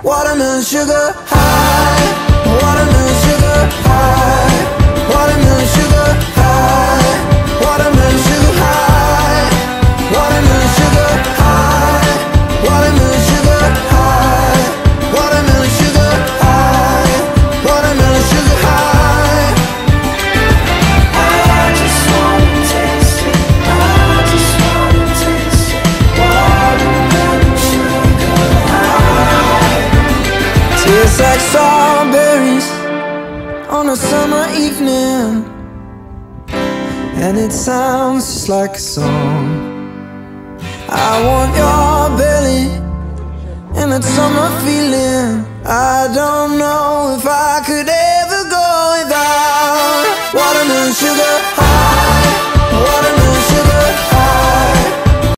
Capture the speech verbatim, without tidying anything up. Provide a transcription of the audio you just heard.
Watermelon sugar high, watermelon sugar high, watermelon sugar high, watermelon sugar high, watermelon sugar high, watermelon sugar high, watermelon sugar high, watermelon sugar high. I just wanna taste it, I just wanna taste it, watermelon sugar high. Tastes like strawberries on a summer evening, and it sounds just like a song. I want your belly and that summer feeling. I don't know if I could ever go without watermelon sugar high.